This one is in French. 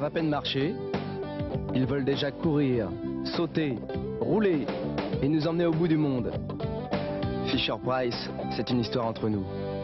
à peine marcher, ils veulent déjà courir, sauter, rouler et nous emmener au bout du monde. Fisher-Price, c'est une histoire entre nous.